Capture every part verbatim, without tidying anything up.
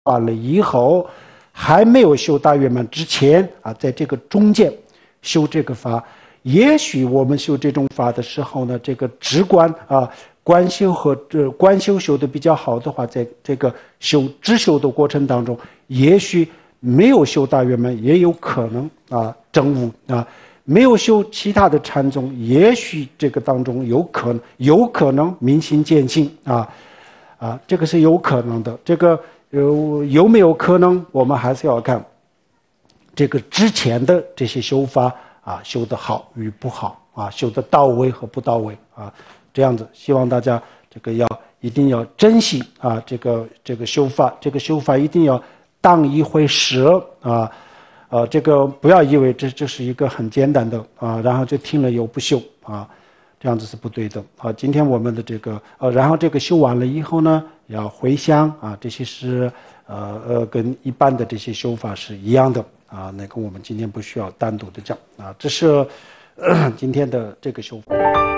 完了以后，还没有修大圆满之前啊，在这个中间修这个法，也许我们修这种法的时候呢，这个直观啊，观修和这观修修的比较好的话，在这个修知修的过程当中，也许没有修大圆满，也有可能啊证悟啊。没有修其他的禅宗，也许这个当中有可能有可能明心见性啊啊，这个是有可能的。这个有有没有可能，我们还是要看这个之前的这些修法啊，修得好与不好啊，修得到位和不到位啊，这样子，希望大家这个要一定要珍惜啊，这个这个修法，这个修法一定要当一回事啊。呃，这个不要以为这这是一个很简单的啊，然后就听了又不修啊，这样子是不对的啊。今天我们的这个呃，然后这个修完了以后呢，要回向啊，这些是呃呃跟一般的这些修法是一样的啊。那个我们今天不需要单独的讲啊，这是、呃、今天的这个修法。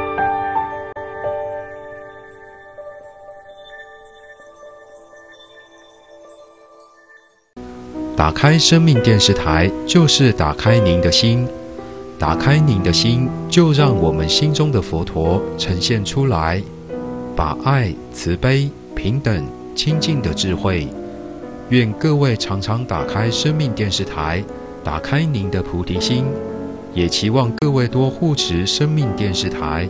打开生命电视台，就是打开您的心，打开您的心，就让我们心中的佛陀呈现出来，把爱、慈悲、平等、清净的智慧。愿各位常常打开生命电视台，打开您的菩提心，也期望各位多护持生命电视台。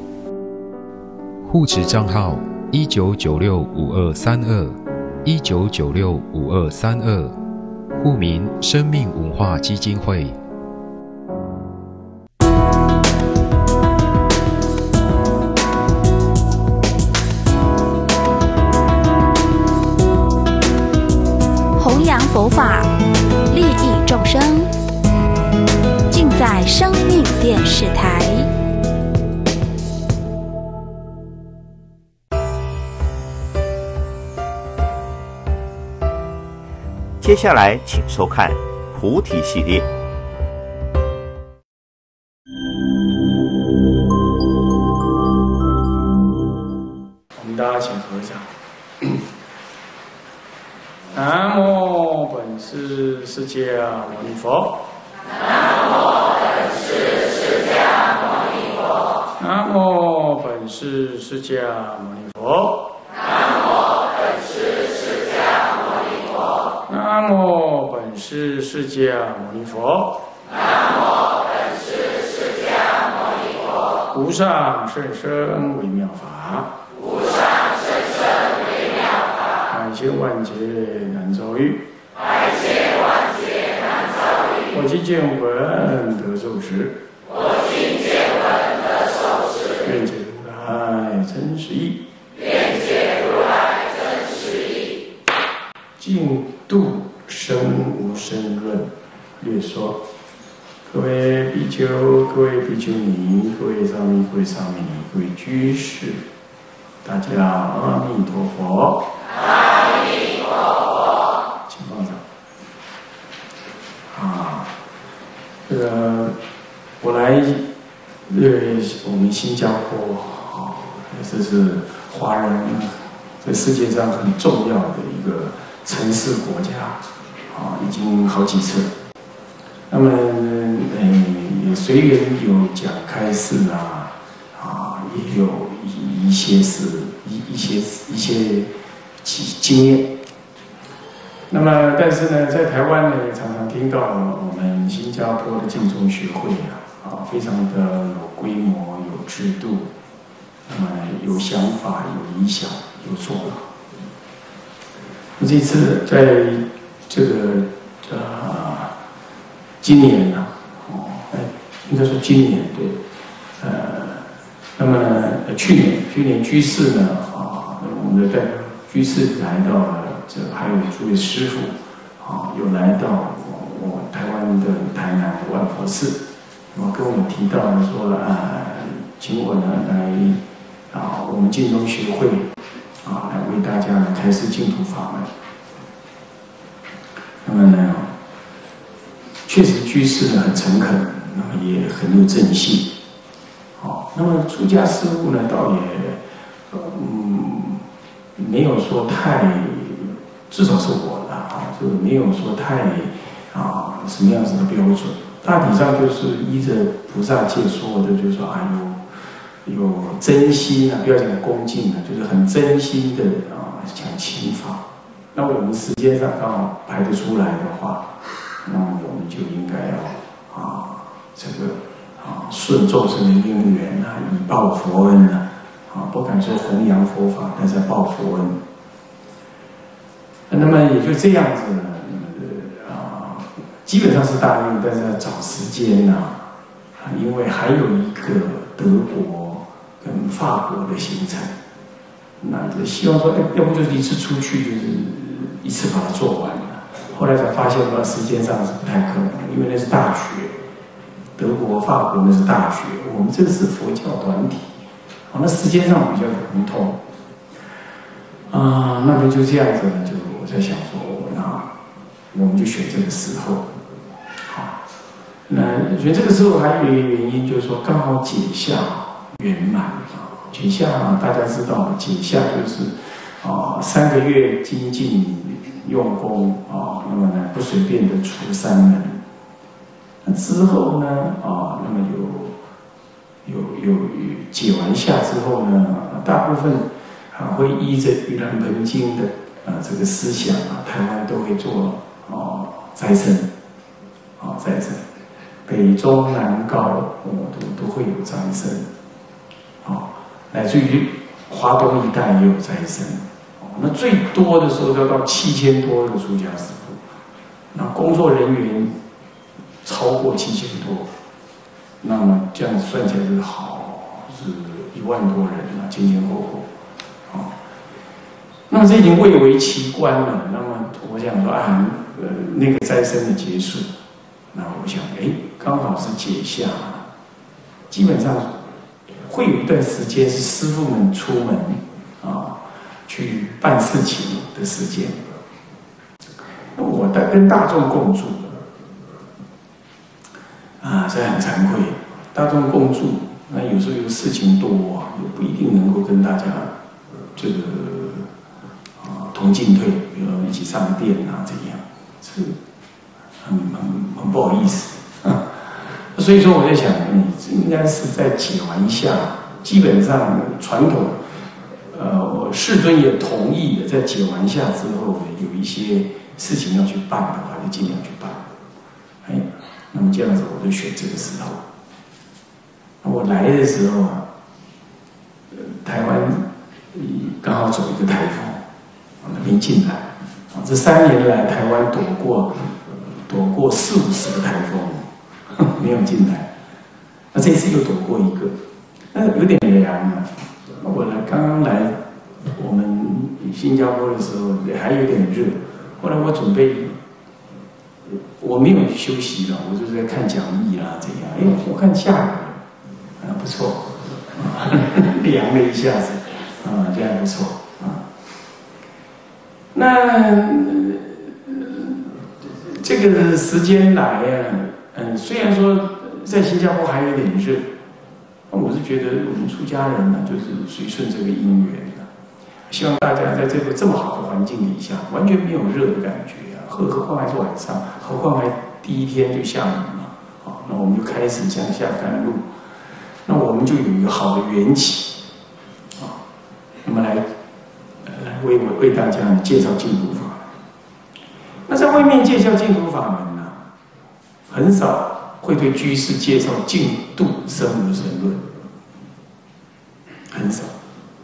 护持账号一九九六五二三二一九九六五二三二。户名生命文化基金会。 弘扬佛法，利益众生，尽在生命电视台。 接下来，请收看菩提系列。 我们大家请合掌。南无本师释迦牟尼佛。 南无本师释迦牟尼佛。 南无本师释迦牟尼佛。 南无本师释迦牟尼佛。 南无本师释迦牟尼佛。 南无本师释迦牟尼佛。 无上甚深微妙法。 无上甚深微妙法。 百千万劫难遭遇。 百千万劫难遭遇。 我今见闻得受持。 我今见闻得受持。 愿解如来真实义。 愿解如来真实义。 净度生无生论略说。各位比丘、各位比丘尼、各位沙弥、各位沙弥尼、各位居士，大家阿弥陀佛。 阿弥陀佛。 请放上。啊，这个我来，呃，我们新加坡啊，这是华人在世界上很重要的一个城市国家啊，已经好几次。那么，呃，随缘有讲开示啊，啊，也有一些是一一些一些经验。那么，但是呢，在台湾呢，也常常听到我们新加坡的净宗学会啊，啊，非常的有规模、有制度，那么有想法、有理想、有做法。这次在这个呃今年呢、啊，哦，哎，应该说今年对，呃，那么呢，去年去年居士呢，啊，我们的代表居士来到了。这还有诸位师父，啊，又来到我我台湾的台南的万佛寺，那么跟我们提到说啊，请我呢来啊，我们净宗学会啊，来为大家开示净土法门。那么呢，确实居士呢很诚恳，那么也很有正信，好，那么出家师父呢，倒也嗯没有说太。至少是我就没有说太啊什么样子的标准，大体上就是依着菩萨戒说的，就是说啊有有真心啊，不要讲恭敬啊，就是很真心的啊讲请法。那我们时间上刚好排得出来的话，那么我们就应该要啊这个啊顺众生的因缘啊，以报佛恩啊，啊不敢说弘扬佛法，但是要报佛恩。那么也就这样子呢，啊基本上是大愿，但是要找时间呐、啊，因为还有一个德国跟法国的行程，那就希望说，哎，要不就是一次出去就是一次把它做完了。后来才发现说时间上是不太可能，因为那是大学，德国、法国那是大学，我们这个是佛教团体，好，那时间上比较融通。啊，那么就这样子呢，就我在想说，那我们就选这个时候，好，那选这个时候还有一个原因，就是说刚好解夏圆满啊，解夏大家知道，解夏就是啊三个月精进用功啊，那么呢不随便的出山门，那之后呢啊，那么有有有解完夏之后呢，大部分。啊，会依着《盂兰盆经》的啊这个思想啊，台湾都会做哦斋僧，啊斋僧，北中南高哦都都会有斋僧，啊，乃至于华东一带也有斋僧，哦，那最多的时候要到七千多个出家师父，那工作人员超过七千多，那么这样算起来是好是一万多人啊，前前后后。那么这已经蔚为奇观了。那么我想说啊，呃，那个斋僧的结束，那我想，哎，刚好是解夏，基本上会有一段时间是师父们出门啊去办事情的时间。那我的跟大众共住啊，这很惭愧，大众共住，那有时候有事情多啊，也不一定能够跟大家这个。同进退，比如一起上殿啊，这样是很很很不好意思啊。所以说我在想，嗯，应该是在解完夏，基本上传统，呃，我世尊也同意的，在解完夏之后，有一些事情要去办的话，就尽量去办。哎，那么这样子我就选这个时候。我来的时候啊，台湾刚好走一个台风。没进来啊！这三年来，台湾躲过躲过四五十个台风，没有进来。那这次又躲过一个，那有点凉啊。我来刚刚来我们新加坡的时候还有点热，后来我准备，我没有休息了，我就是在看讲义啦，这样。哎，我看下雨了，啊，不错，凉了一下子，啊，这样不错。那这个时间来呀，嗯，虽然说在新加坡还有点热，我是觉得我们出家人呢，就是随顺这个因缘的，希望大家在这个这么好的环境底下，完全没有热的感觉啊，何何况还是晚上，何况还第一天就下雨嘛，好，那我们就开始向下甘露，那我们就有一个好的缘起，啊，那么来。来为我为大家介绍净土法。那在外面介绍净土法门呢，很少会对居士介绍净土生无生论，很少。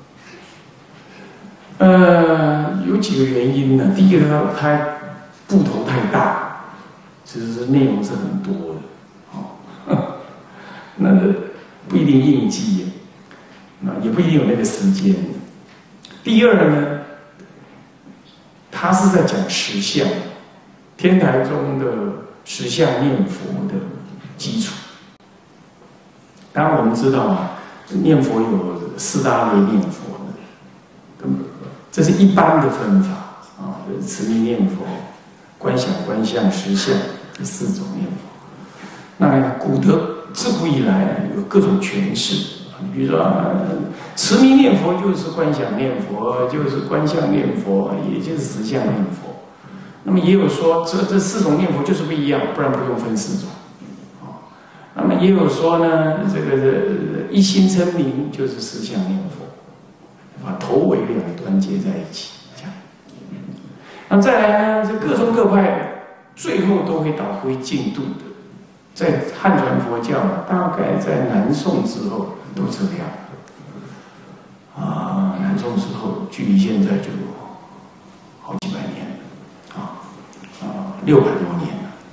呃，有几个原因呢？第一个，它它部头太大，其实是内容是很多的，哦，那个不一定应记，那也不一定有那个时间。第二呢，他是在讲实相，天台中的实相念佛的基础。当然我们知道啊，念佛有四大类念佛的，这是一般的分法啊，就是持名念佛、观想、观相、实相这四种念佛。那古德自古以来有各种诠释。比如说，持名念佛就是观想念佛，就是观相念佛，也就是实相念佛。 那么也有说这这四种念佛就是不一样，不然不用分四种。啊，那么也有说呢，这个一心称名就是十相念佛，把头尾两端接在一起，这样。那再来呢，这各宗各派最后都会导归净土的。在汉传佛教，大概在南宋之后都这样。啊，南宋之后，距离现在就好几百年了，啊啊，六百多年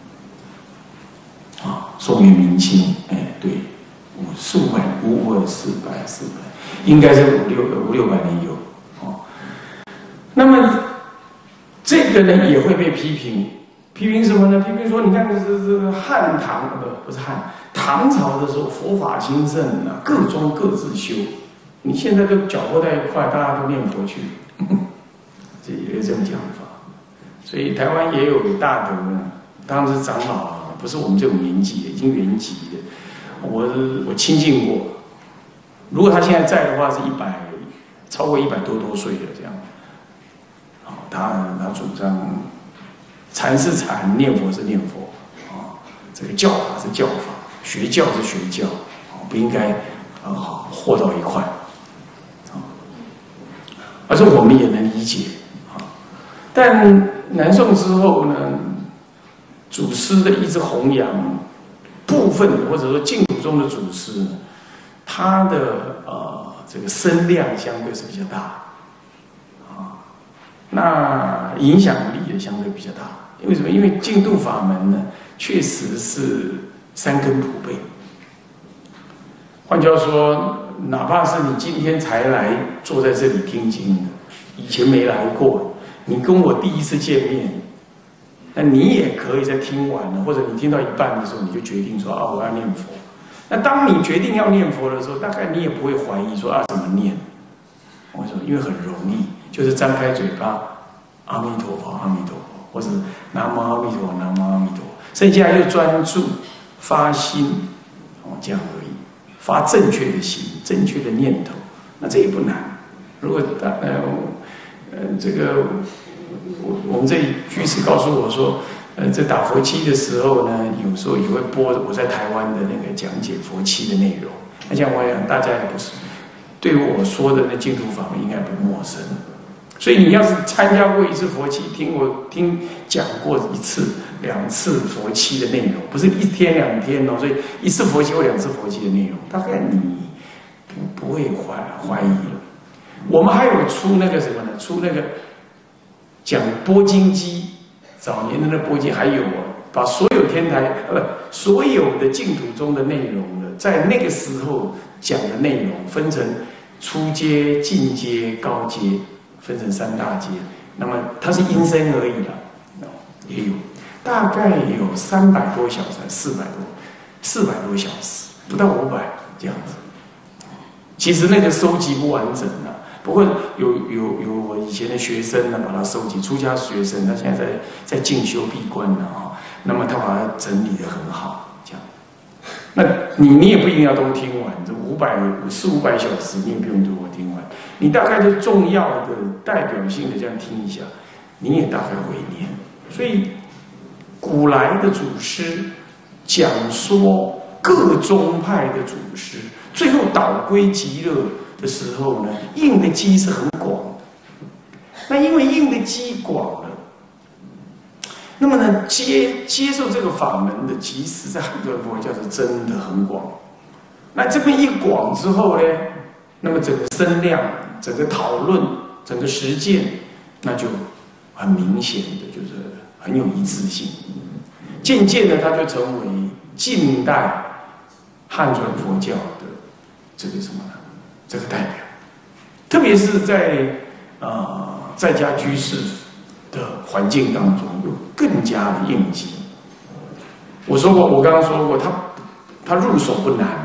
了。啊，宋元明清，哎，对，五四五百，五或四百四百，应该是五六五六百年有。哦，那么这个呢也会被批评。批评什么呢？批评说，你看这这汉唐不不是汉唐朝的时候，佛法兴盛啊，各宗各自修。你现在都搅和在一块，大家都念佛去，这也有这种讲法。所以台湾也有大德呢，当时长老啊，不是我们这种年纪的，已经圆寂的。我我亲近过，如果他现在在的话，是一百超过一百多多岁了这样。好，他他主张。禅是禅，念佛是念佛，啊，这个教法是教法，学教是学教，啊，不应该啊和到一块，啊，而且我们也能理解，啊，但南宋之后呢，祖师的一直弘扬部分或者说净土中的祖师，他的呃这个声量相对是比较大，啊，那影响力也相对比较大。为什么？因为净土法门呢，确实是三根普被。换句话说，哪怕是你今天才来坐在这里听经的，以前没来过，你跟我第一次见面，那你也可以在听完了，或者你听到一半的时候，你就决定说啊，我要念佛。那当你决定要念佛的时候，大概你也不会怀疑说啊怎么念。我说，因为很容易，就是张开嘴巴，阿弥陀佛，阿弥陀佛。或者南无阿弥陀佛，南无阿弥陀佛，剩下就专注发心，哦，这样而已，发正确的心，正确的念头，那这也不难。如果呃呃这个我我们这里居士告诉我说，呃，在打佛七的时候呢，有时候也会播我在台湾的那个讲解佛七的内容。那像我想大家也不是对我说的那净土法门应该不陌生。所以你要是参加过一次佛七，听我听讲过一次、两次佛七的内容，不是一天两天哦，所以一次佛七或两次佛七的内容，大概你不不会怀怀疑了。我们还有出那个什么呢？出那个讲播经机，早年的那播经还有啊，把所有天台呃所有的净土中的内容呢，在那个时候讲的内容分成初阶、进阶、高阶。分成三大阶，那么它是音声而已啦，也有大概有三百多小时，四百多，四百多小时，不到五百这样子。其实那个收集不完整啊，不过有有有我以前的学生呢，把它收集，出家学生，他现在在在进修闭关呢啊，那么他把它整理得很好，这样。那你你也不一定要都听完，这五百四五百小时你也不用都听完。你大概就重要的、代表性的这样听一下，你也大概会念。所以，古来的祖师讲说各宗派的祖师，最后导归极乐的时候呢，应的机是很广的。那因为应的机广了，那么呢，接接受这个法门的机实，在很多佛教是真的很广。那这边一广之后呢，那么整个声量。整个讨论、整个实践，那就很明显的，就是很有一致性。渐渐的，它就成为近代汉传佛教的这个什么呢？这个代表，特别是在呃在家居士的环境当中，又更加的应机。我说过，我刚刚说过，他他入手不难。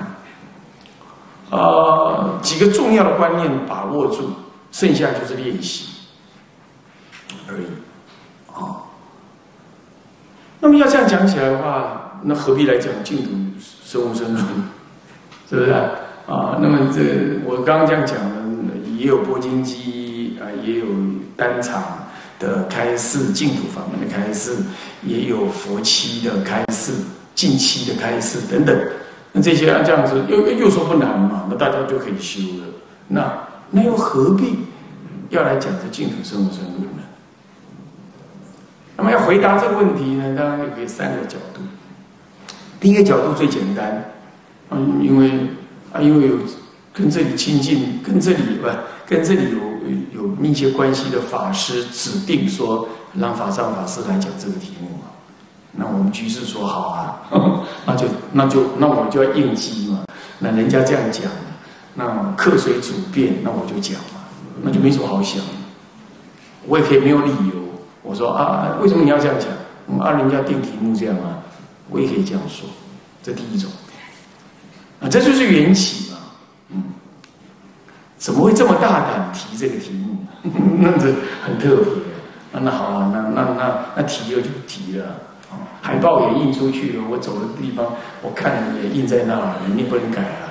呃，几个重要的观念把握住，剩下就是练习而已，啊、哦。那么要这样讲起来的话，那何必来讲净土生无生论，是不是啊？啊，那么这我刚刚这样讲的，也有播经机啊，也有单场， 的开示，净土法门的开示，也有佛七的开示、净七的开示等等。那这些按这样子又又说不难嘛，那大家就可以修了。那那又何必要来讲这净土生活生论呢？那么要回答这个问题呢，当然又可以三个角度。第一个角度最简单，嗯，因为啊，因为有跟这里亲近，跟这里不跟这里有有密切关系的法师指定说让法上法师来讲这个题目嘛。那我们居士说好啊，呵呵那就那就那我就要应机嘛。那人家这样讲，那客随主便，那我就讲嘛，那就没什么好想。我也可以没有理由，我说啊，为什么你要这样讲？我们按人家定题目这样啊，我也可以这样说。这第一种啊，这就是缘起嘛。嗯，怎么会这么大胆提这个题目？那这很特别。啊、那好啊，那那那那提了就提了。海报也印出去了，我走的地方我看也印在那儿，你不能改了。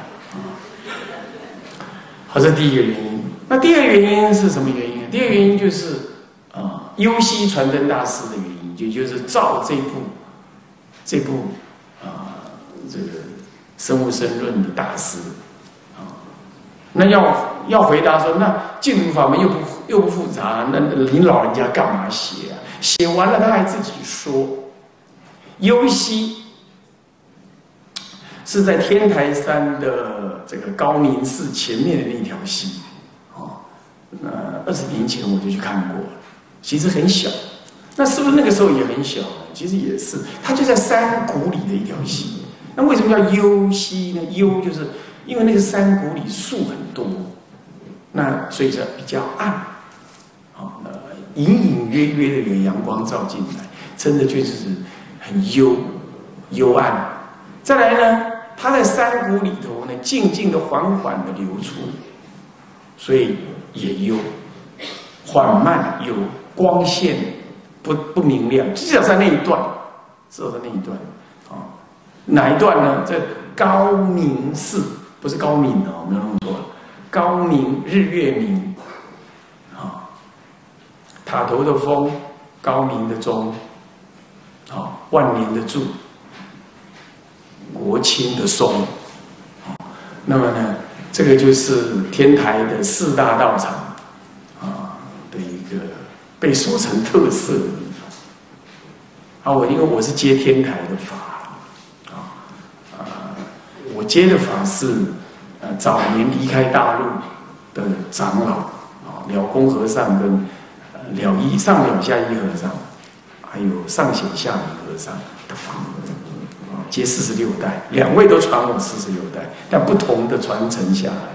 好，这第一个原因。那第二个原因是什么原因？第二个原因就是啊，幽西传灯大师的原因，也就是照这部这部啊这个生物生论的大师啊。那要要回答说，那净土法门又不又不复杂，那您老人家干嘛写啊？写完了他还自己说。幽西是在天台山的这个高明寺前面的那条溪，哦，那二十年前我就去看过了，其实很小，那是不是那个时候也很小呢？其实也是，它就在山谷里的一条溪。那为什么叫幽溪呢？幽就是因为那个山谷里树很多，那所以说比较暗，好，那隐隐约约的有阳光照进来，真的就是很幽幽暗。再来呢，它在山谷里头呢，静静的、缓缓的流出，所以也幽，缓慢有光线不不明亮，至少在那一段，至少在那一段啊，哪一段呢？在高明寺，不是高明哦，没有弄错了，高明日月明啊，塔头的峰，高明的钟。啊，万年的柱，国清的松，那么呢，这个就是天台的四大道场啊的一个被说成特色的地方。啊，我因为我是接天台的法，啊啊，我接的法是呃早年离开大陆的长老啊，了公和尚跟呃了一上了下一和尚。还有上显下明和尚的法，啊，接四十六代，两位都传我四十六代，但不同的传承下来。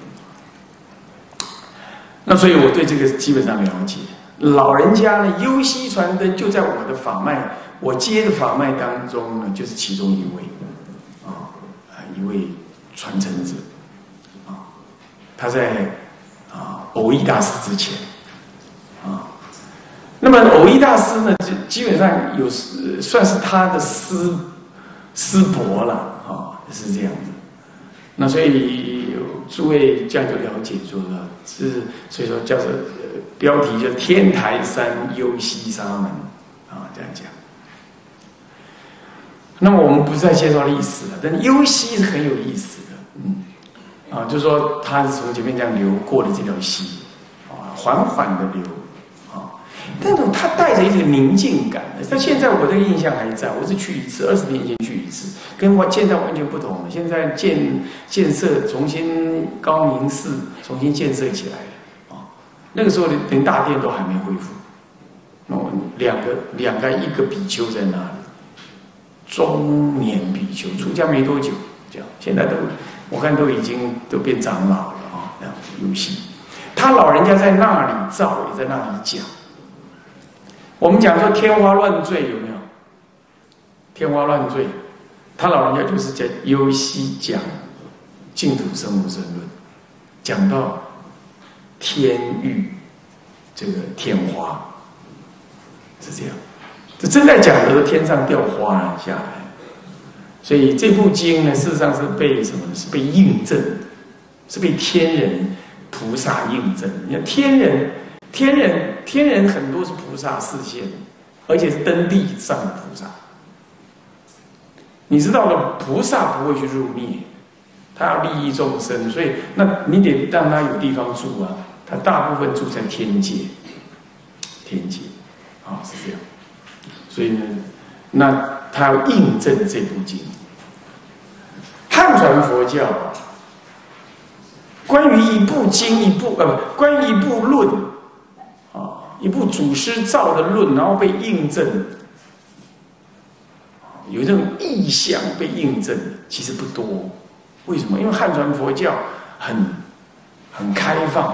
那所以我对这个基本上了解。老人家呢，幽西传灯就在我的法脉，我接的法脉当中呢，就是其中一位，啊，一位传承者，啊，他在啊蕅益大师之前，啊。那么蕅益大师呢，就基本上有算是他的师师伯了啊，是这样子。那所以诸位这样就了解说了，是所以说叫做、呃、标题叫天台山幽西沙门啊，这样讲。那么我们不再介绍历史了，但幽西是很有意思的，嗯，啊，就是说它是从前面这样流过的这条溪，啊，缓缓的流。但是它带着一种宁静感的，但现在我的印象还在，我是去一次，二十年前去一次，跟我现在完全不同了。现在建建设重新高明寺重新建设起来了啊，那个时候连大殿都还没恢复。那我两个两个一个比丘在那里，中年比丘出家没多久，这样现在都我看都已经都变长老了啊，这样游戏。他老人家在那里照，也在那里讲。我们讲说天花乱坠有没有？天花乱坠，他老人家就是在幽西讲净土生无生论，讲到天域这个天花是这样。这正在讲的时候，天上掉花下来，所以这部经呢，事实上是被什么？是被印证，是被天人菩萨印证。你看天人。 天人天人很多是菩萨示现，而且是登地上的菩萨。你知道了，菩萨不会去入灭，他要利益众生，所以那你得让他有地方住啊。他大部分住在天界，天界啊、哦、是这样。所以呢，那他要印证这部经。汉传佛教关于一部经一部呃不，关于一部论啊，一部祖师造的论，然后被印证，有这种意象被印证，其实不多。为什么？因为汉传佛教很很开放，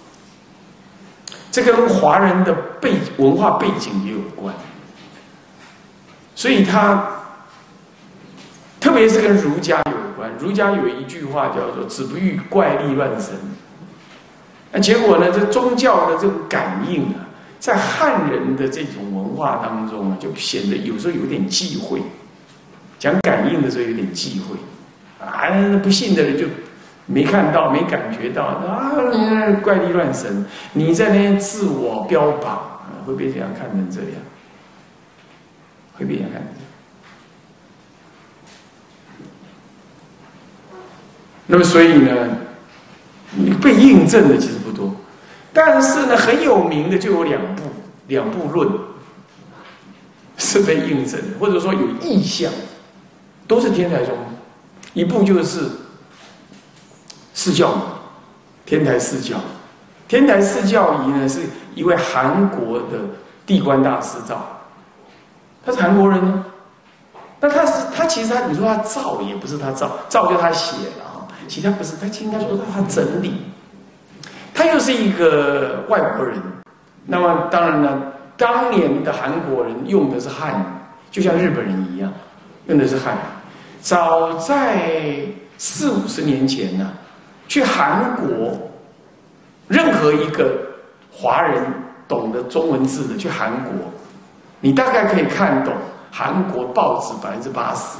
这跟华人的背文化背景也有关，所以它特别是跟儒家有关。儒家有一句话叫做“子不欲怪力乱神”，那结果呢，这宗教的这种感应啊，在汉人的这种文化当中啊，就显得有时候有点忌讳。讲感应的时候有点忌讳，啊，不信的人就没看到、没感觉到啊，怪力乱神，你在那边自我标榜，啊、会被这样看成这样，会被人看成这样。那么所以呢，你被印证的其实不多，但是呢，很有名的就有两部，两部论是被印证的，或者说有意象。都是天台宗，一部就是释教仪，天台释教。天台释教仪呢，是一位韩国的地官大师造，他是韩国人呢。那他是他其实他你说他造也不是他造，造就他写了啊，其实他不是，他应该说他整理。他又是一个外国人，那么当然呢，当年的韩国人用的是汉语，就像日本人一样，用的是汉语。早在四五十年前呢、啊，去韩国，任何一个华人懂得中文字的去韩国，你大概可以看懂韩国报纸百分之八十。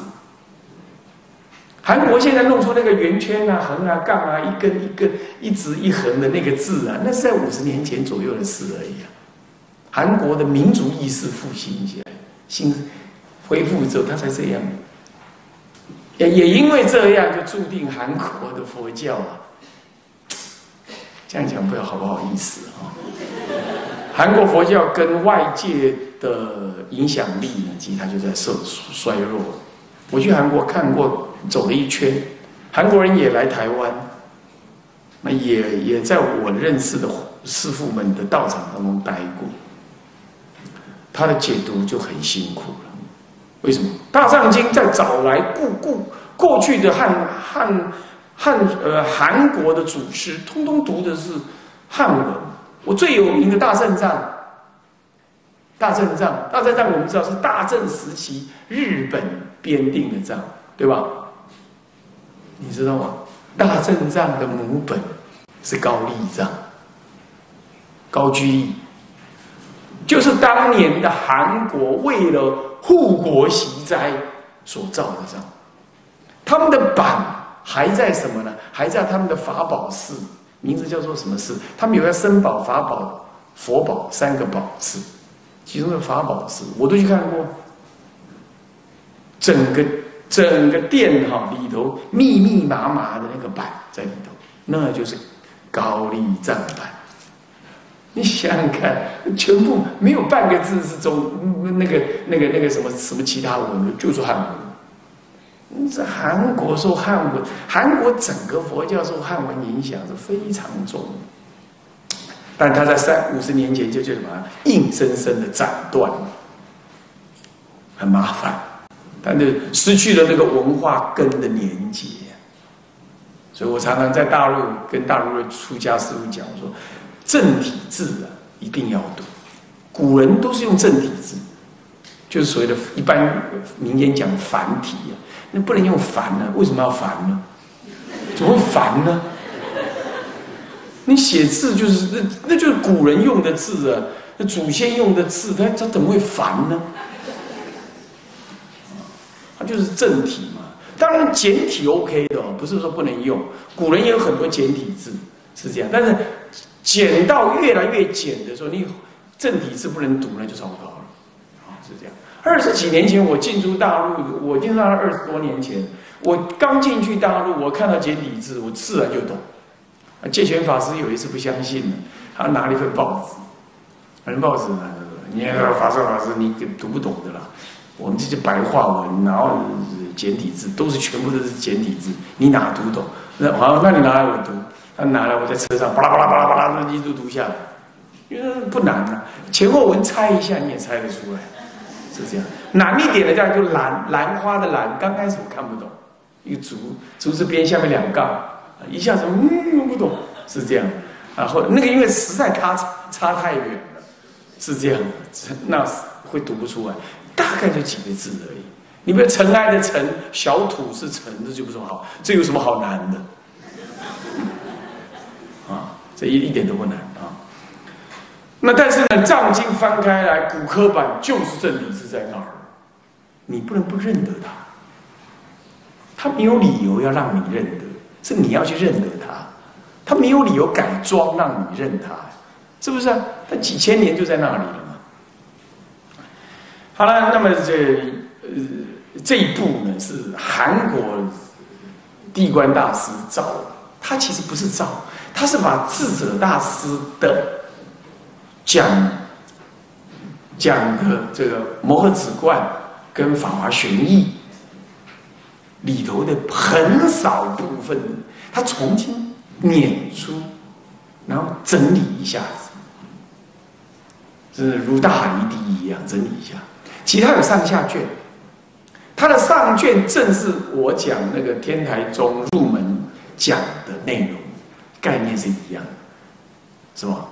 韩国现在弄出那个圆圈啊、横啊、杠啊、一根一根、一直一横的那个字啊，那是在五十年前左右的事而已啊。韩国的民族意识复兴起来，新恢复之后，他才这样。也也因为这样，就注定韩国的佛教啊，这样讲不知道好不好意思啊？韩国佛教跟外界的影响力呢，其实它就在衰衰弱。我去韩国看过，走了一圈，韩国人也来台湾，那也也在我认识的师父们的道场当中待过，他的解读就很辛苦了。为什么？大藏经在早来故故过去的汉汉汉呃韩国的祖师，通通读的是汉文。我最有名的大正藏，大正藏，大正藏我们知道是大正时期日本编订的藏，对吧？你知道吗？大正藏的母本是高丽藏，高句丽，就是当年的韩国为了护国息灾所造的藏。他们的版还在什么呢？还在他们的法宝寺，名字叫做什么寺？他们有个僧宝、法宝、佛宝三个宝寺，其中的法宝寺我都去看过。整个整个殿哈里头密密麻麻的那个版在里头，那就是高丽藏版。你想想看，全部没有半个字是中那个那个那个什么什么其他文的，就是汉文。这韩国受汉文，韩国整个佛教受汉文影响是非常重的，但他在三五十年前就就把它硬生生的斩断，很麻烦，但是失去了那个文化根的连结。所以我常常在大陆跟大陆的出家师父讲说，正体字啊一定要读，古人都是用正体字，就是所谓的一般民间讲繁体啊。那不能用繁呢？为什么要繁呢？怎么会繁呢？你写字就是那那就是古人用的字啊，那祖先用的字，它它怎么会繁呢？它就是正体嘛。当然简体 OK 的哦，不是说不能用。古人也有很多简体字， 是这样。但是减到越来越减的时候，你正体字不能读，那就糟糕了，啊，是这样。二十几年前我进出大陆，我进入大陆二十多年前，我刚进去大陆，我看到简体字，我自然就懂。戒权法师有一次不相信了，他拿了一份报纸，反正报纸呢，你看法师法师你读不懂的啦，我们这些白话文，然后简体字都是全部都是简体字，你哪读懂？那好，那你拿来我读，他拿来我在车上巴拉巴拉巴拉巴拉的一路读下来，因为不难啊，前后文猜一下你也猜得出来。是这样，难一点的这样就兰兰花的兰，刚开始我看不懂，一个竹竹字边下面两杠，一下子嗯不懂，是这样。然后那个因为实在差差太远了，是这样，那会读不出来，大概就几个字而已。你比如尘埃的尘，小土是尘，这就不说好，这有什么好难的？啊，这一一点都不难啊。那但是呢，藏经翻开来，古刻版就是正体字在那儿，你不能不认得它。他没有理由要让你认得，是你要去认得它。他没有理由改装让你认它，是不是啊？他几千年就在那里了嘛。好了，那么这呃这一部呢是韩国地观大师造的，他其实不是造，他是把智者大师的讲讲的这个《摩诃止观》跟《法华玄义》里头的很少部分，他重新捻出，然后整理一下子，是如大海一滴一样整理一下。其他有上下卷，他的上卷正是我讲那个天台宗入门讲的内容，概念是一样的，是吧？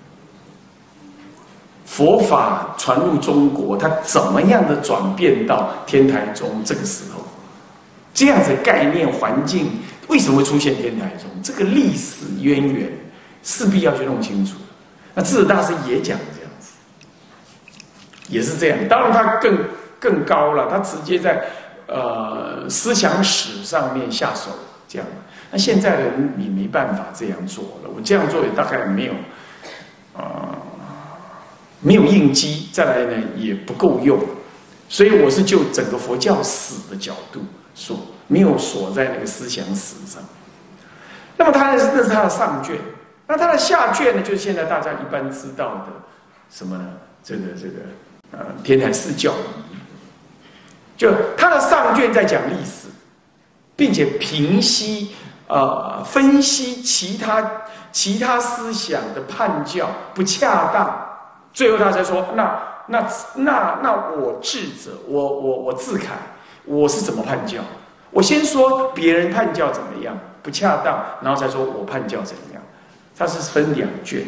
佛法传入中国，它怎么样的转变到天台宗这个时候？这样子概念环境为什么会出现天台宗？这个历史渊源势必要去弄清楚。那智者大师也讲这样子，也是这样。当然他更更高了，他直接在呃思想史上面下手这样。那现在的人也没办法这样做了，我这样做也大概没有啊。呃没有应激，再来呢也不够用，所以我是就整个佛教史的角度说，没有锁在那个思想史上。那么他那是那是他的上卷，那他的下卷呢，就是现在大家一般知道的什么呢？这个这个呃天台四教仪，就他的上卷在讲历史，并且平息呃分析其他其他思想的判教不恰当。最后他才说：“那那那那我智者，我我我自慨，我是怎么判教？我先说别人判教怎么样不恰当，然后才说我判教怎样。他是分两卷，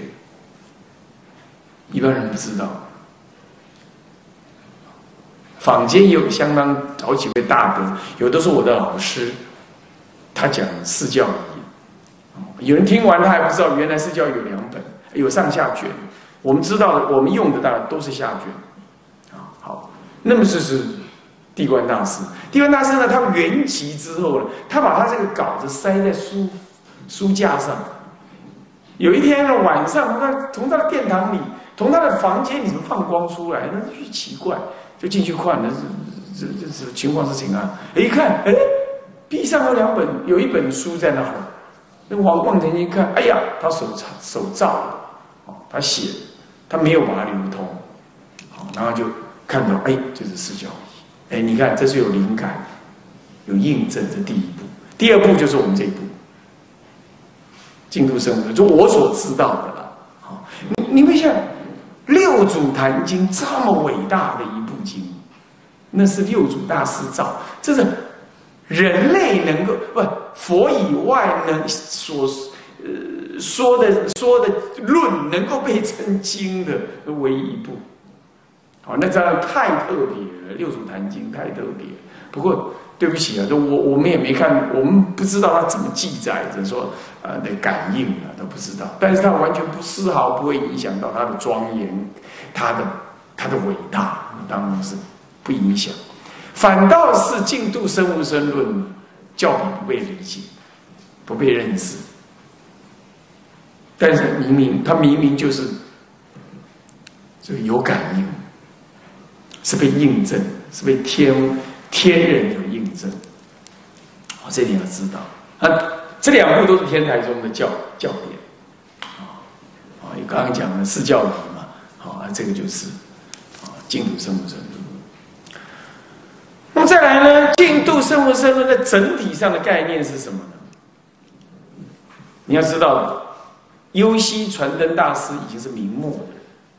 一般人不知道。坊间有相当好几位大德，有的是我的老师，他讲四教仪，有人听完他还不知道，原来四教有两本，有上下卷。”我们知道的，我们用的当然都是下卷，啊，好，那么这是地观大师。地观大师呢，他圆寂之后呢，他把他这个稿子塞在书书架上。有一天呢，晚上从他从他的殿堂里，从他的房间里头放光出来，那就奇怪，就进去看，那这这这情况是怎样？一看，哎，壁上有两本，有一本书在那儿。那往往前一看，哎呀，他手手造的，哦，他写的。他没有把它流通，好，然后就看到，哎，这是四教仪，哎，你看这是有灵感，有印证，这第一步。第二步就是我们这一步，净土生活，就我所知道的了。好，你你会想，六祖坛经这么伟大的一部经，那是六祖大师造，这是人类能够不佛以外能所呃。说的说的论能够被称经的唯一一部，好，那这样太特别了，《六祖坛经》太特别了。不过对不起啊，就我我们也没看，我们不知道他怎么记载着说呃的感应啊，都不知道。但是他完全不丝毫不会影响到他的庄严，他的他的伟大，当然是不影响。反倒是净土生无生论，较比不被理解，不被认识。 但是明明他明明就是这个有感应，是被印证，是被天天人有印证。啊，这点要知道。啊，这两部都是天台宗的教教典。啊，啊，刚刚讲的四教仪嘛，好，啊，这个就是啊净土生活深入。那么再来呢，净土生活深入的整体上的概念是什么呢？你要知道，幽西传灯大师已经是明末的人。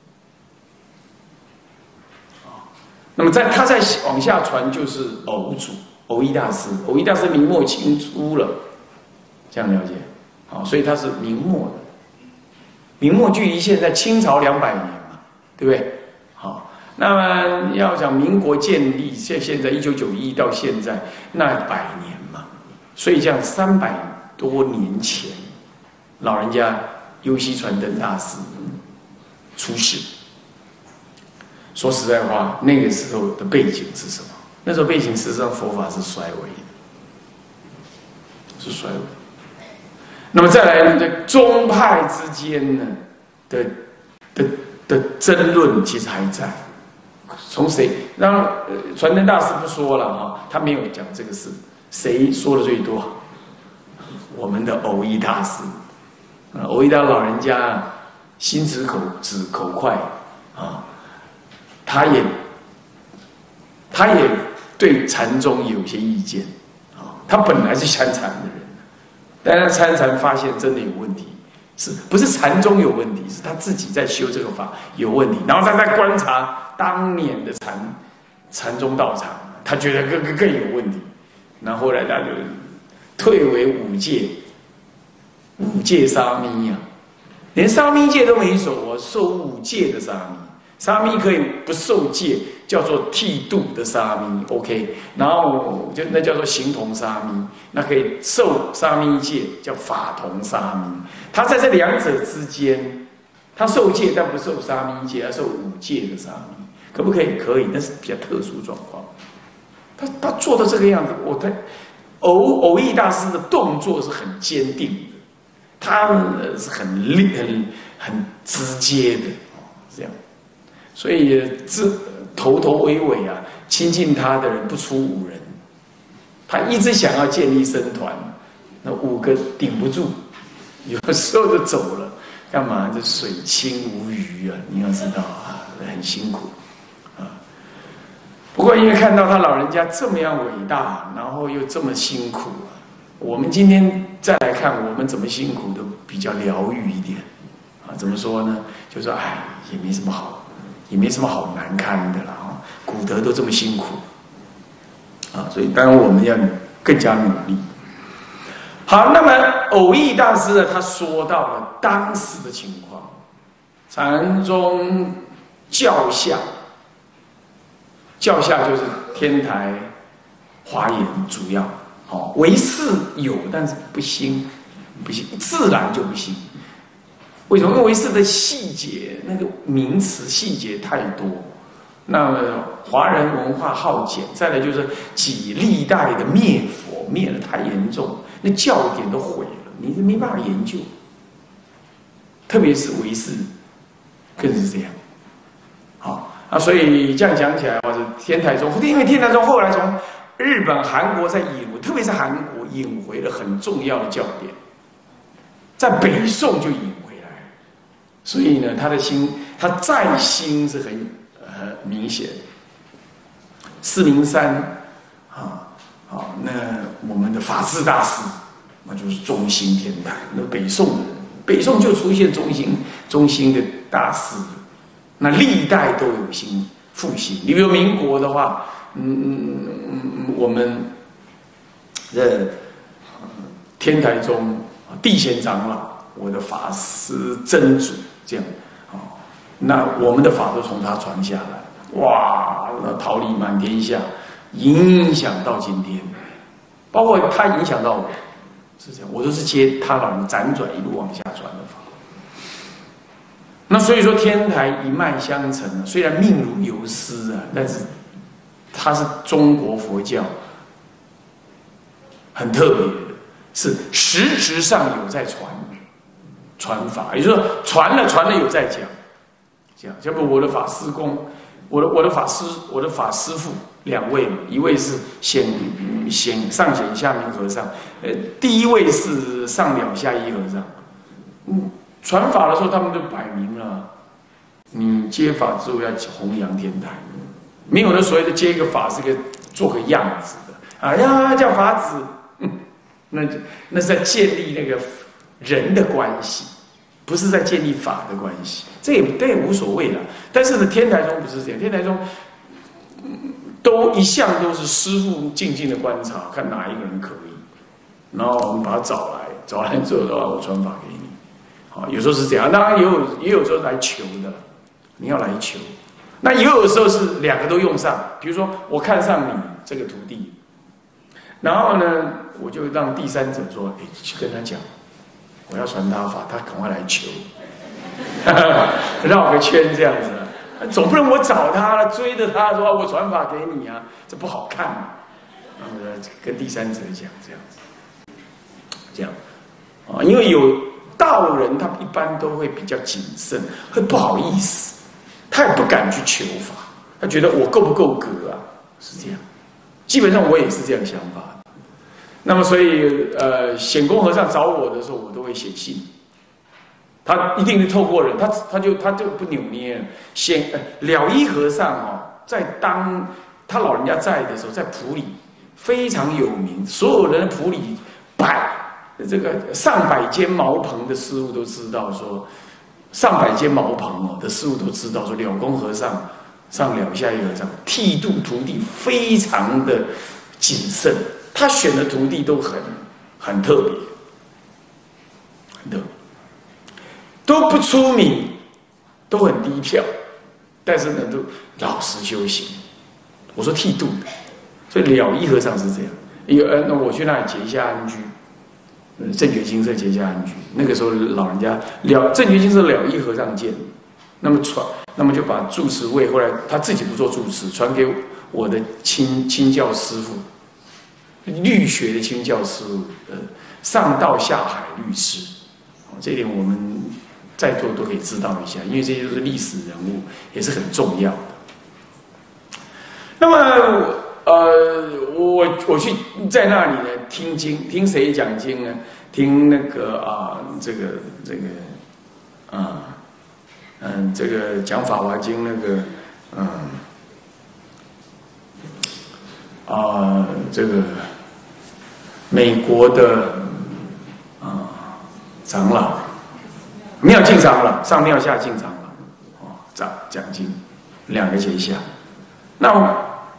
那么在他再往下传就是偶主偶益大师，偶益大师明末清初了，这样了解？好，所以他是明末的。明末距离现在清朝两百年嘛，对不对？好，那么要讲民国建立，现现在一九九一到现在那百年嘛，所以这样三百多年前，老人家幽西传灯大师出世。说实在话，那个时候的背景是什么？那时候背景事实上佛法是衰微的，是衰微。那么再来呢，在宗派之间呢的的的争论其实还在。从谁让呃传灯大师不说了哈，他没有讲这个事，谁说的最多？我们的偶益大师，啊，偶益大老人家心直口直口快啊。他也，他也对禅宗有些意见，啊，他本来是参禅的人，但他参禅发现真的有问题，是不是禅宗有问题？是他自己在修这个法有问题，然后他在观察当年的禅禅宗道场，他觉得更更更有问题，然后后来他就退为五戒，五戒沙弥呀、啊，连沙弥戒都没守，我受五戒的沙弥。沙弥可以不受戒，叫做剃度的沙弥 ，OK。然后就那叫做形同沙弥，那可以受沙弥戒，叫法同沙弥。他在这两者之间，他受戒但不受沙弥戒，而受五戒的沙弥，可不可以？可以，但是比较特殊状况。他他做到这个样子，我他偶偶益大师的动作是很坚定的，他是很厉很很直接的，这样。所以自头头尾尾啊，亲近他的人不出五人。他一直想要建立僧团，那五个顶不住，有时候就走了。干嘛？这水清无鱼啊！你要知道啊，很辛苦啊。不过因为看到他老人家这么样伟大，然后又这么辛苦啊，我们今天再来看我们怎么辛苦都比较疗愈一点啊。怎么说呢？就说哎，也没什么好。也没什么好难堪的了啊，古德都这么辛苦啊，所以当然我们要更加努力。好，那么偶益大师呢，他说到了当时的情况，禅宗教下，教下就是天台、华严主要，好，唯识有，但是不兴，不兴，自然就不兴。为什么？因为唯识的细节，那个名词细节太多，那么华人文化好简，再来就是几历代的灭佛灭得太严重，那教典都毁了，你没办法研究。特别是唯识，更是这样。好啊，所以这样讲起来，或者天台宗，因为天台宗后来从日本、韩国再引回，特别是韩国引回了很重要的教典，在北宋就引回。所以呢，他的心，他在心是很呃明显。四明山啊，啊，那我们的法治大师，那就是中兴天台。那北宋的人，北宋就出现中兴中兴的大师，那历代都有兴复兴。你比如民国的话，嗯嗯嗯，我们的天台宗地贤长老，我的法师真主。这样，哦，那我们的法都从他传下来，哇，那桃李满天下，影响到今天，包括他影响到我，是这样，我都是接他老人辗转一路往下传的法。那所以说天台一脉相承啊，虽然命如游丝啊，但是它是中国佛教很特别的，是实质上有在传。 传法，也就是说传了传了有在讲，这样，要不我的法师公，我的我的法师我的法师父两位嘛，一位是显显上显下明和尚，呃，第一位是上了下一和尚，嗯，传法的时候他们就摆明了，你接法之后要弘扬天台，没有的所谓的接一个法是个做个样子的，哎呀叫法子，嗯，那那是在建立那个人的关系。不是在建立法的关系，这也这也无所谓了。但是呢，天台宗不是这样，天台宗、嗯、都一向都是师父静静的观察，看哪一个人可以，然后我们把他找来，找来之后的话，我传法给你。好，有时候是这样，当然也有也有时候来求的，你要来求。那也有时候是两个都用上，比如说我看上你这个徒弟，然后呢，我就让第三者说，哎，去跟他讲。我要传他法，他赶快来求，绕个圈这样子，总不能我找他了，追着他说我传法给你啊，这不好看嘛。然后呢，跟第三者讲这样子，这样啊，因为有道人，他一般都会比较谨慎，会不好意思，他也不敢去求法，他觉得我够不够格啊，是这样。基本上我也是这样想法。那么，所以，呃，显公和尚找我的时候，我都会写信。他一定是透过人，他他就他就不扭捏。显呃了一和尚哦，在当他老人家在的时候，在埔里非常有名，所有人的埔里百这个上百间茅棚的师傅都知道说，上百间茅棚哦的师傅都知道说，了公和尚上了下一和尚剃度徒弟非常的谨慎。他选的徒弟都很很特别，很特别，都不出名，都很低调，但是呢，都老实修行。我说剃度的，所以了一和尚是这样。有呃，那我去那里结一下安居，正觉精舍结一下安居。那个时候老人家了正觉精舍了一和尚见，那么传，那么就把住持位，后来他自己不做住持，传给我的亲亲教师父。律学的清教师，呃，上到下海律师，这一点我们在座都可以知道一下，因为这些都是历史人物，也是很重要的。那么，呃，我我去在那里呢，听经，听谁讲经呢？听那个啊，这个这个，啊，嗯，这个讲《法华经》那个，嗯。啊，这个美国的啊长老，妙净长老，上妙下净长老，哦，讲讲经，两个结下。那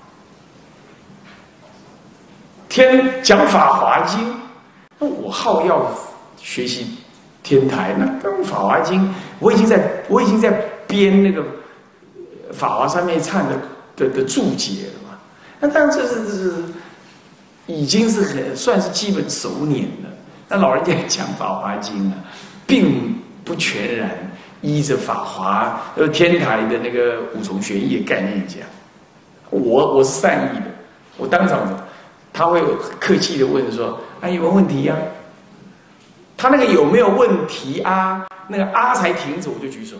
天讲《法华经》，那我好要学习天台，那跟《法华经》，我已经在我已经在编那个《法华三昧忏》的的的注解了。那当然这是这是已经是很算是基本熟稔了。那老人家讲《法华经》啊，并不全然依着法华呃天台的那个五重玄义的概念讲。我我是善意的，我当场他会客气的问说：“啊，有没有问题呀、啊？”他那个有没有问题啊？那个啊才停止，我就举手。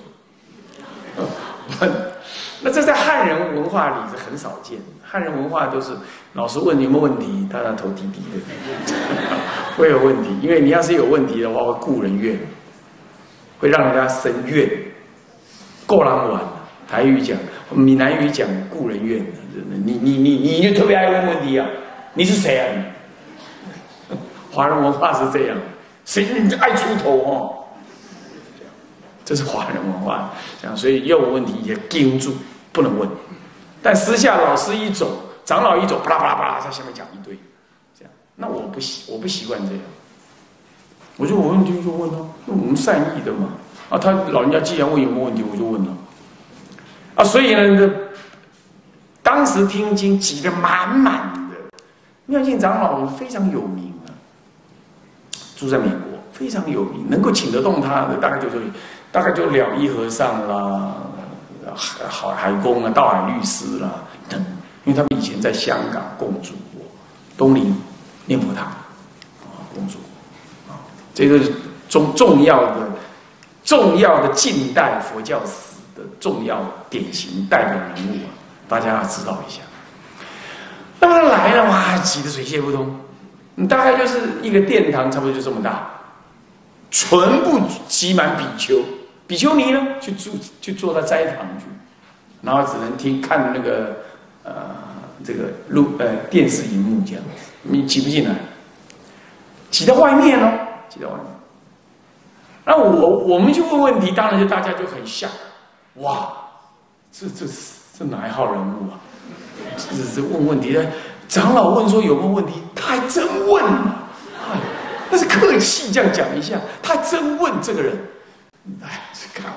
那这在汉人文化里是很少见的。汉人文化都是老师问你有没有问题，他让头低低的，会有问题。因为你要是有问题的话，会故人怨，会让人家生怨。够人玩，台语讲，闽南语讲故人怨。你你你你就特别爱问问题啊？你是谁啊？华人文化是这样，谁你就爱出头哦。这是华人文化，这样，所以要问问题也盯住，不能问。但私下老师一走，长老一走，巴拉巴拉巴拉，在下面讲一堆，这样，那我不习，我不习惯这样。我就我问题就问他，那我们善意的嘛，啊，他老人家既然问有没有问题，我就问了。啊，所以呢，当时听经挤得满满的，妙净长老非常有名啊，住在美国，非常有名，能够请得动他的，大概就是。大概就了一和尚啦，海海公啊，道海律师啦等，因为他们以前在香港共住过，东林念佛堂啊共住啊，这个是重重要的重要的近代佛教史的重要典型代表人物啊，大家要知道一下。那么来了哇，挤得水泄不通，你大概就是一个殿堂，差不多就这么大，全部挤满比丘，比丘尼呢去住去坐到斋堂去，然后只能听看那个呃这个录呃电视荧幕这样，你挤不进来，挤到外面哦，挤到外面。那我我们去问问题，当然就大家就很吓，哇，这这这哪一号人物啊？这这问问题的长老问说有没有问题，他还真问啊，哎，那是客气这样讲一下，他还真问这个人，哎，这看，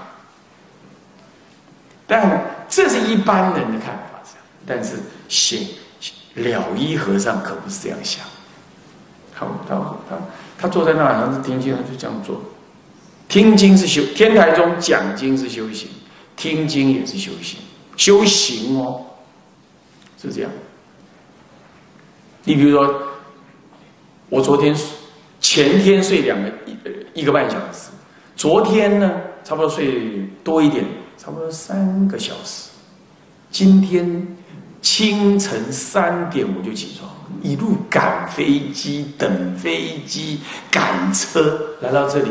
但这是一般人的看法这样，但是显了依和尚可不是这样想，他他他他坐在那，好像是听经，他就这样做。听经是修，天台中讲经是修行，听经也是修行，修行哦，是这样。你比如说，我昨天前天睡两个一一个半小时，昨天呢差不多睡多一点，差不多三个小时。今天清晨三点我就起床，一路赶飞机、等飞机、赶车来到这里。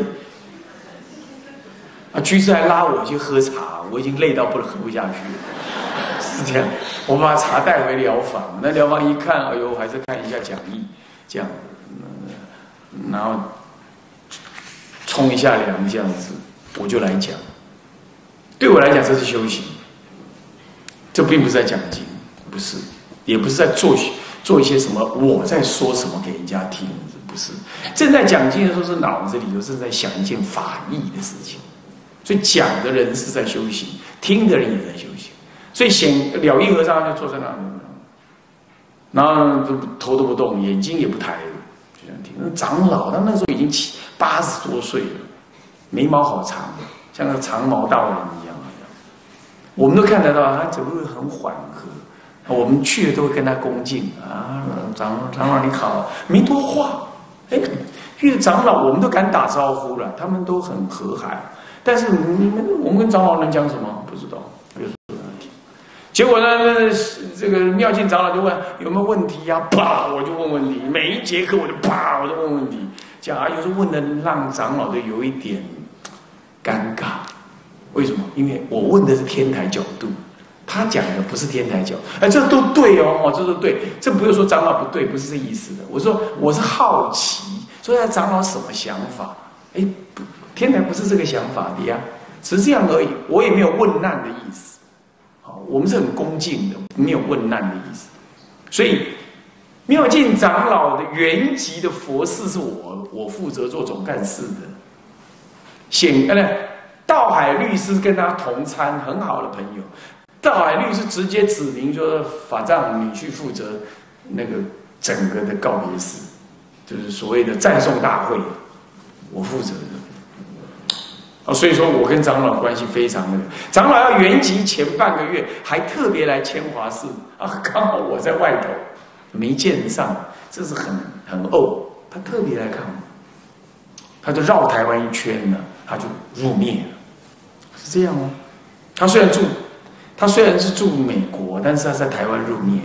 啊，居士还拉我去喝茶，我已经累到不能喝不下去了，是这样。我把茶带回疗房，那疗房一看，哎呦，还是看一下讲义，这样，嗯、然后冲一下凉这样子，我就来讲。对我来讲，这是修行，这并不是在讲经，不是，也不是在做做一些什么，我在说什么给人家听，不是。正在讲经的时候，是脑子里头是在想一件法义的事情。所以讲的人是在修行，听的人也在修行。所以显了依和尚就坐在那里，然后头都不动，眼睛也不抬，就这样听。那长老他那时候已经七八十多岁了，眉毛好长，像个长毛道人一样。我们都看得到他走路很缓和，我们去了都会跟他恭敬啊，长长老你好，没多话。哎，这个长老我们都敢打招呼了，他们都很和蔼。但是我们跟长老能讲什么？不知道，有什么问题？结果呢，这个妙净长老就问有没有问题呀、啊？啪，我就问问题。每一节课我就啪，我就问问题。讲啊，有时候问的让长老就有一点尴尬。为什么？因为我问的是天台角度，他讲的不是天台角。哎，这都对哦，哦，这都对。这不是说长老不对，不是这意思的。我说我是好奇，说他长老什么想法？哎，不。天台不是这个想法的呀，只是这样而已。我也没有问难的意思，好，我们是很恭敬的，没有问难的意思。所以妙净长老的原籍的佛事是我，我负责做总干事的。显呃，道海律师跟他同参，很好的朋友。道海律师直接指明说，法藏你去负责那个整个的告别式，就是所谓的赞颂大会，我负责的。啊，所以说我跟长老关系非常那个，长老要圆寂前半个月还特别来千华寺啊，刚好我在外头没见上，这是很很怄，他特别来看我，他就绕台湾一圈呢，他就入灭了，是这样吗？他虽然住，他虽然是住美国，但是他在台湾入灭，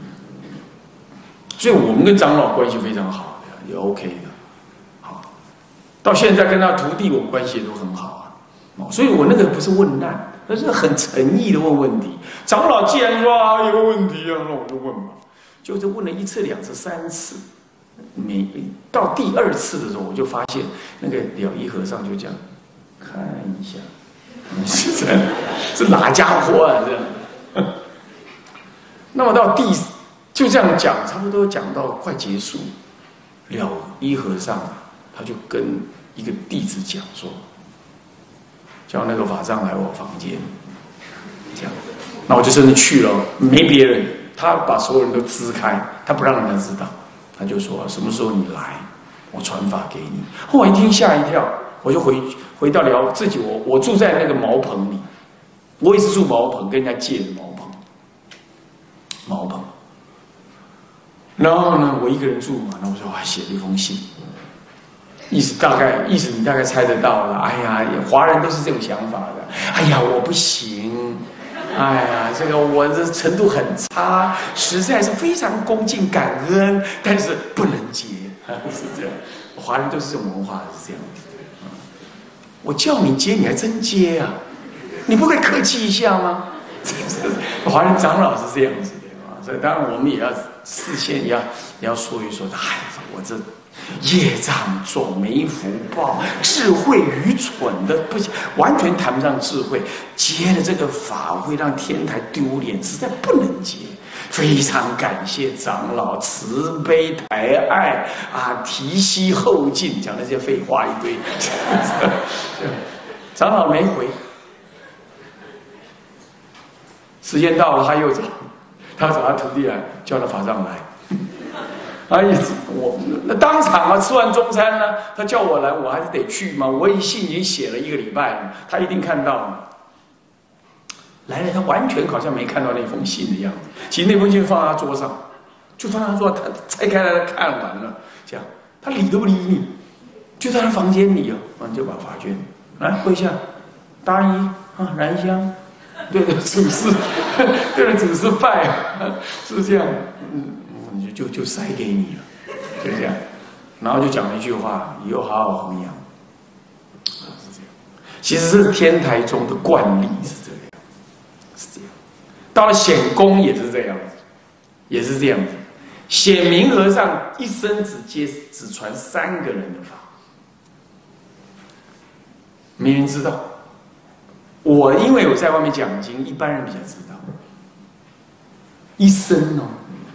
所以我们跟长老关系非常好，也 OK 的。到现在跟他徒弟，我们关系也都很好啊，所以我那个不是问难，那是很诚意的问问题。长老既然说啊有个问题啊，那我就问吧，就是问了一次、两次、三次，每到第二次的时候，我就发现那个了依和尚就这样看一下，是这样，是哪家伙啊？这样。那么到第就这样讲，差不多讲到快结束，了依和尚他就跟一个弟子讲说，叫那个法藏来我房间，这样，那我就真的去了，没别人，他把所有人都支开，他不让人家知道，他就说什么时候你来，我传法给你。后来一听吓一跳，我就回回到寮自己我我住在那个茅棚里，我也是住茅棚，跟人家借的茅棚，茅棚。然后呢，我一个人住嘛，那我说我还写了一封信。 意思大概意思你大概猜得到了。哎呀，华人都是这种想法的。哎呀，我不行。哎呀，这个我的程度很差，实在是非常恭敬感恩，但是不能接，是这样。华人都是这种文化，是这样子。我叫你接，你还真接啊？你不会客气一下吗？华人长老是这样子的啊，所以当然我们也要事先也要也要说一说，哎，我这业障重，没福报，智慧愚蠢的不行，完全谈不上智慧。接了这个法会让天台丢脸，实在不能接。非常感谢长老慈悲抬爱啊，提携后进，讲那些废话一堆。长老没回，时间到了他又走，他找他徒弟来，叫他法藏来。啊，一直我那当场啊，吃完中餐呢，他叫我来，我还是得去嘛。我已信已经写了一个礼拜了，他一定看到了。来了，他完全好像没看到那封信的样子。其实那封信放在他桌上，就放在他桌上，他拆开来看完了，这样他理都不理你，就在他房间里啊，我就把法卷来跪下，答疑啊，燃香，对着祖师，对着祖师拜，是这样，嗯。就就塞给你了，就这样，然后就讲了一句话：以后好好弘扬。是这样，其实是天台宗的惯例是这样，是这样。到了显公也是这样子，也是这样子。显明和尚一生只接只传三个人的法，没人知道。我因为我在外面讲经，一般人比较知道。一生哦。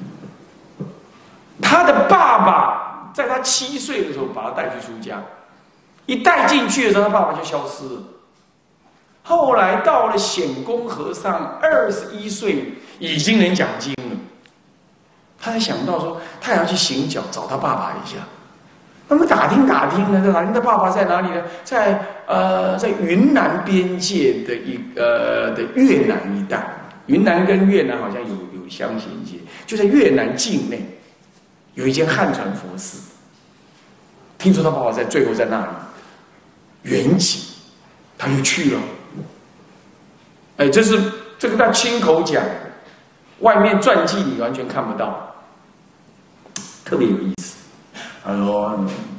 他的爸爸在他七岁的时候把他带去出家，一带进去的时候，他爸爸就消失了。后来到了显公和尚二十一岁，已经能讲经了，他才想到说，他也要去行脚找他爸爸一下。那么打听打听呢，打听他爸爸在哪里呢？在呃，在云南边界的一呃的越南一带，云南跟越南好像有有相衔接，就在越南境内。有一间汉传佛寺，听说他爸爸在最后在那里圆寂，他又去了。哎，这是这个他亲口讲，外面传记你完全看不到，特别有意思。他说，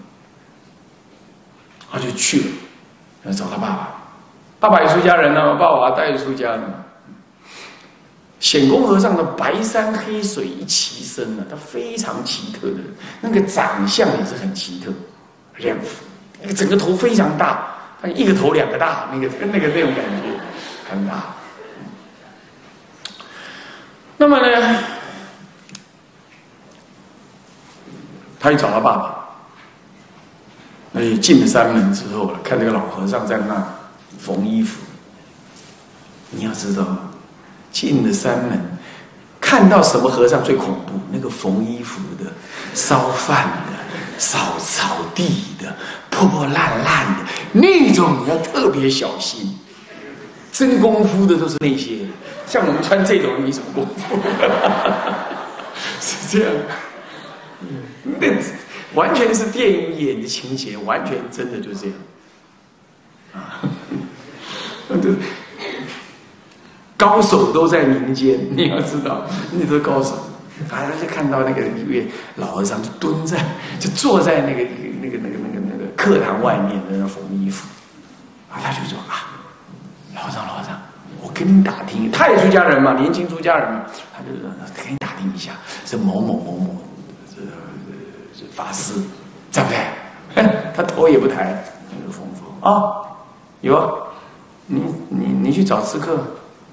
他就去了，要找他爸爸。爸爸也出家人了，爸爸带出家人。显公和尚的白山黑水一齐身啊，他非常奇特的人，那个长相也是很奇特，两那个整个头非常大，他一个头两个大，那个那个那种感觉很大。那么呢，他去找他爸爸，那也进了山门之后了，看这个老和尚在那缝衣服，你要知道。进了山门，看到什么和尚最恐怖？那个缝衣服的、烧饭的、扫草地的、破破烂烂的那种，你要特别小心。真功夫的都是那些，像我们穿这种没什么功夫，是这样。那完全是电影演的情节，完全真的就这样。啊，对。高手都在民间，你要知道，那都是高手。大家就看到那个一位老和尚就蹲在，就坐在那个那个那个那个那个课堂外面在那缝衣服，啊，他就说啊，老和尚老和尚，我跟你打听，他也出家人嘛，年轻出家人嘛，他就跟你打听一下，是某某某某这这法师在不在？他头也不抬，那个缝缝啊，有啊，你你你去找刺客。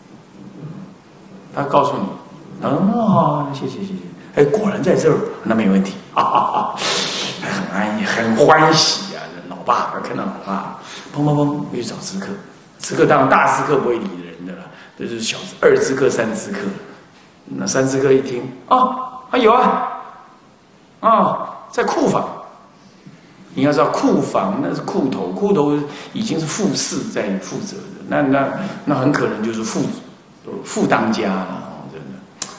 他告诉你，嗯，好，谢谢谢谢。哎，果然在这儿，那没问题，哈哈哈，很安很欢喜啊！老爸看到老爸，砰砰砰，去找刺客。刺客当然大刺客不会理人的了，这就是小二刺客、三刺客。那三刺客一听，啊啊有啊，啊在库房。你要知道库房那是库头，库头已经是副士在负责的，那那那很可能就是副。副当家了，真的，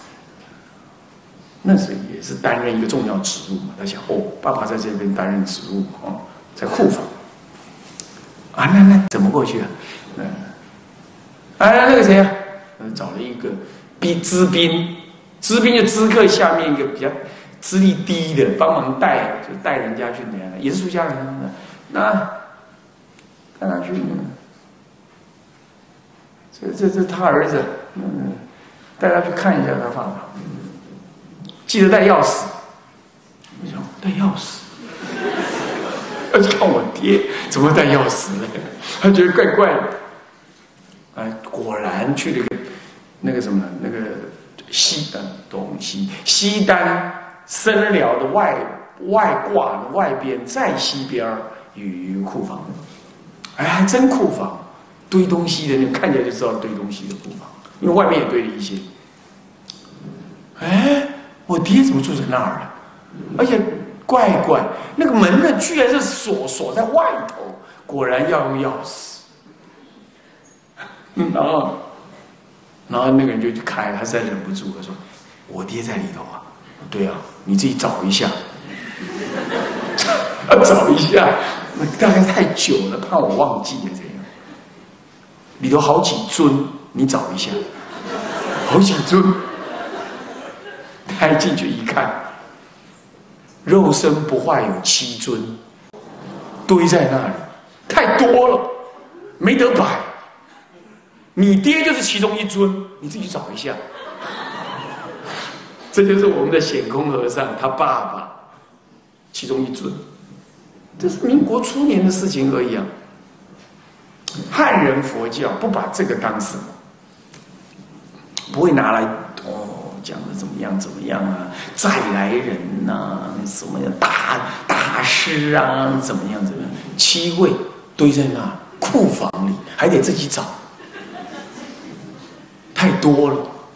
那是也是担任一个重要职务嘛。他想，哦，爸爸在这边担任职务啊， 在库房。啊，那那怎么过去啊？嗯，啊，那个谁啊，找了一个兵资兵，资兵就资客下面一个比较资历低的，帮忙带，就带人家去那样，也是出家人。那带哪去呢？这这这他儿子，嗯，带他去看一下他爸爸，记得带钥匙。为什么带钥匙？他就看我爹怎么带钥匙呢？他觉得怪怪的。哎，果然去了个那个什么那个西呃东西西单僧寮的外外挂的外边，在西边有一个库房。哎，还真库房，堆东西的，你看起来就知道堆东西的库房，因为外面也堆了一些。哎，我爹怎么住在那儿了？而且怪怪，那个门呢，居然是锁锁在外头，果然要用钥匙。嗯，然后，然后那个人就去开，他实在忍不住，他说：“我爹在里头啊。”对啊，你自己找一下，找一下。大概太久了，怕我忘记了这样。里头好几尊，你找一下，好几尊。开进去一看，肉身不坏有七尊，堆在那里，太多了，没得摆。你爹就是其中一尊，你自己找一下。这就是我们的显空和尚他爸爸，其中一尊。这是民国初年的事情而已啊。汉人佛教不把这个当什么，不会拿来哦讲的怎么样怎么样啊，再来人呐、啊，什么样大大师啊，怎么样怎么样，七位堆在那库房里，还得自己找，太多了。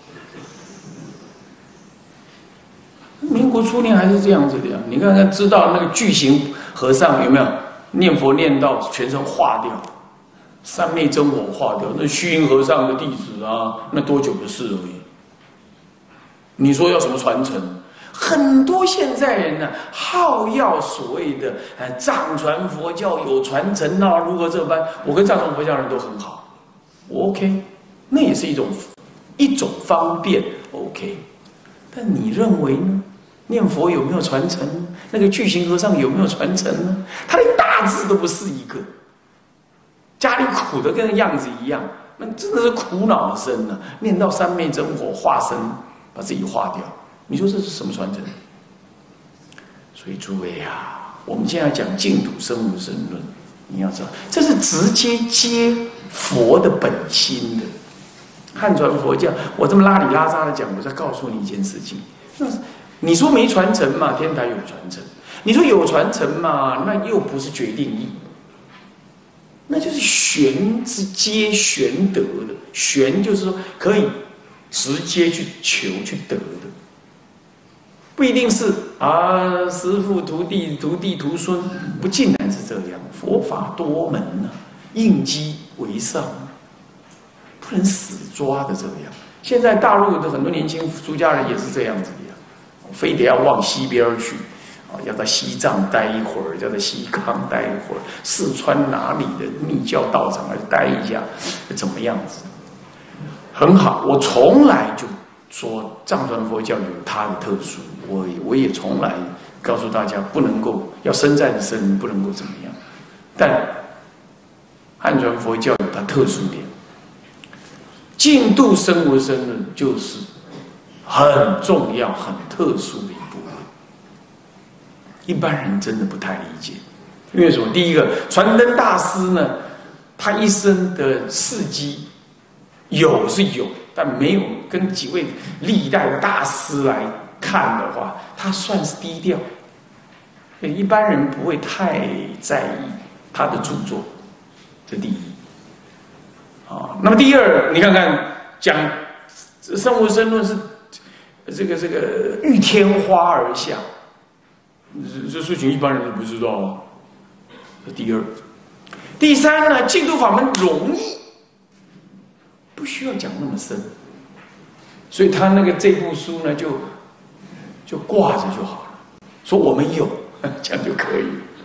民国初年还是这样子的呀，你看看，知道那个巨型和尚有没有念佛念到全身化掉，三昧真火化掉？那虚云和尚的弟子啊，那多久的事而已。你说要什么传承？很多现在人呢、啊，好要所谓的呃藏传佛教有传承啊，如何这般？我跟藏传佛教人都很好，我 OK， 那也是一种一种方便 OK。但你认为呢？念佛有没有传承？那个巨型和尚有没有传承呢？他连大字都不是一个，家里苦的跟样子一样，那真的是苦恼身啊！念到三昧真火化身，把自己化掉，你说这是什么传承？所以诸位啊，我们现在讲净土生无生论，你要知道，这是直接接佛的本心的。汉传佛教，我这么拉里拉扎的讲，我在告诉你一件事情，那你说没传承嘛？天台有传承。你说有传承嘛？那又不是决定义，那就是玄之接玄得的。玄就是说可以直接去求去得的，不一定是啊师父徒弟徒弟徒孙，不尽然是这样。佛法多门啊，应机为上，不能死抓的这样。现在大陆的很多年轻出家人也是这样子的。非得要往西边去，啊，要到西藏待一会儿，要在西康待一会儿，四川哪里的密教道场来待一下，怎么样子？很好，我从来就说藏传佛教有它的特殊，我我也从来告诉大家不能够要身在的身，不能够怎么样。但汉传佛教有它特殊点，净土生无生论就是很重要、很特殊的一部分，一般人真的不太理解。因为什么？第一个，传灯大师呢，他一生的事迹有是有，但没有跟几位历代的大师来看的话，他算是低调，一般人不会太在意他的著作。这第一。啊，那么第二，你看看讲生无生论是。这个这个遇天花而下，这这事情一般人都不知道啊。这第二，第三呢，净土法门容易，不需要讲那么深，所以他那个这部书呢，就就挂着就好了，说我们有，这样就可以了。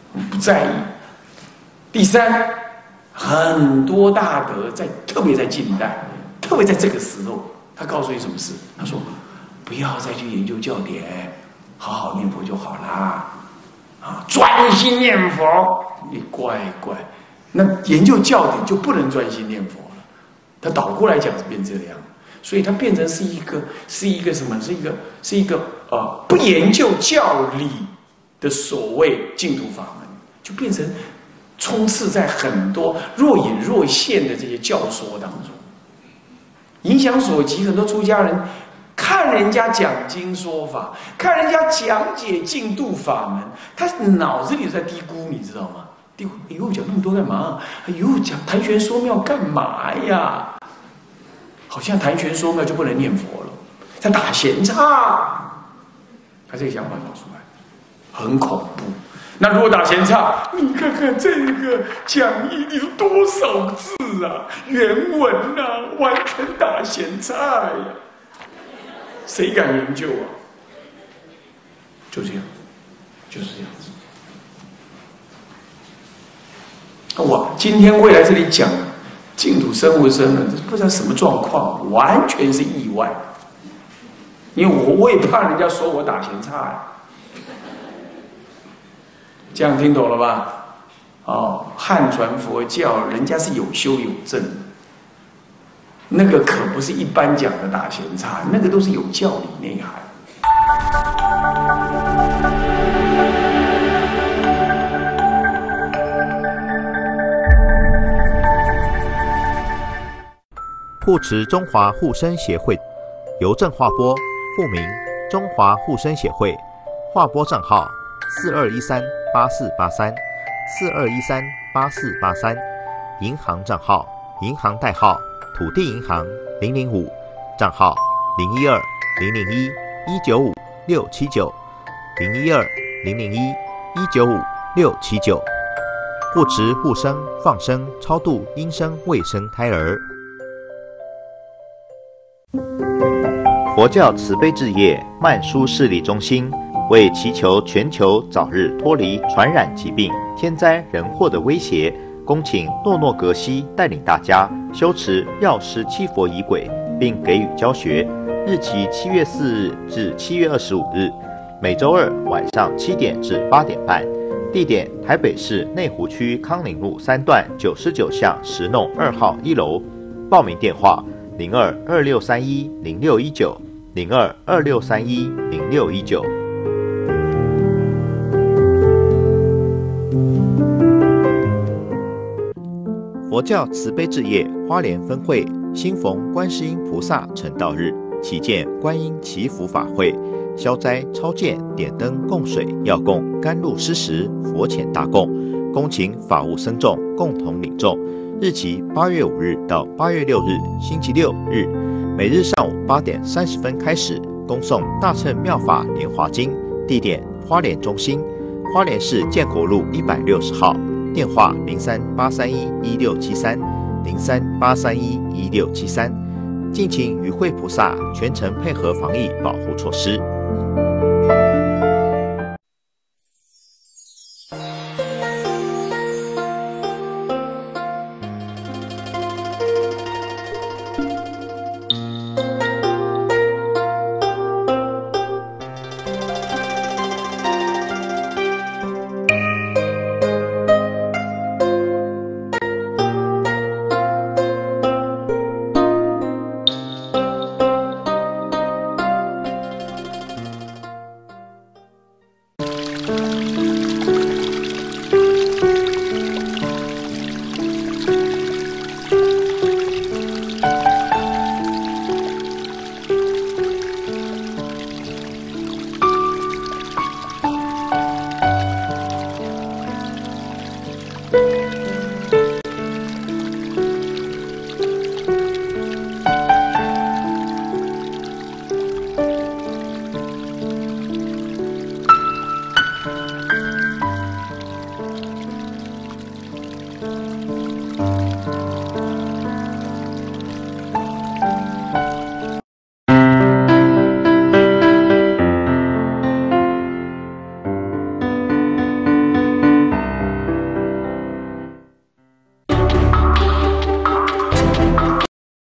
不在意。第三，很多大德在，特别在近代，特别在这个时候，他告诉你什么事？他说：不要再去研究教典，好好念佛就好啦。啊，专心念佛，你乖乖。那研究教典就不能专心念佛了。他倒过来讲是变这样，所以它变成是一个是一个什么？是一个是一个呃不研究教理的所谓净土法门，就变成充斥在很多若隐若现的这些教说当中，影响所及。很多出家人看人家讲经说法，看人家讲解净土法门，他脑子里在嘀咕，你知道吗？嘀咕，哎呦，讲那么多干嘛？哎呦，讲谈玄说妙干嘛呀？好像谈玄说妙就不能念佛了，在打闲岔。他这个想法跑出来，很恐怖。那如果打闲岔，你看看这个讲义里有多少字啊，原文啊，完全打闲岔呀，谁敢研究啊？就这样，就是这样子。哇，今天会来这里讲净土生无生呢，不知道什么状况，完全是意外。因为我我也怕人家说我打闲岔呀。这样听懂了吧？哦，汉传佛教人家是有修有证的，那个可不是一般讲的打闲岔，那个都是有教理内涵。 护持中华护生协会邮政划拨，户名中华护生协会，划拨账号四二一三八四八三四二一三八四八三，银行账号银行代号土地银行零零五，账号零一二零零一一九五六七九零一二零零一一九五六七九，护持护生放生超度阴生未生胎儿。佛教慈悲置业曼殊视力中心为祈求全球早日脱离传染疾病、天灾人祸的威胁，恭请诺诺格西带领大家修持药师七佛仪轨，并给予教学。日期七月四日至七月二十五日，每周二晚上七点至八点半。地点：台北市内湖区康宁路三段九十九巷十弄二号一楼。报名电话：零二二六三一零六一九零二二六三一零六一九。佛教慈悲置业花莲分会新逢观世音菩萨成道日，祈见观音祈福法会，消灾超荐点灯供水，药供甘露施食佛前大供，恭请法务僧众共同领众。日期八月五日到八月六日星期六日，每日上午八点三十分开始恭诵大乘妙法莲华经。地点：花莲中心，花莲市建国路一百六十号。电话：零三八三一一六七三零三八三一一六七三。敬请与会菩萨全程配合防疫保护措施。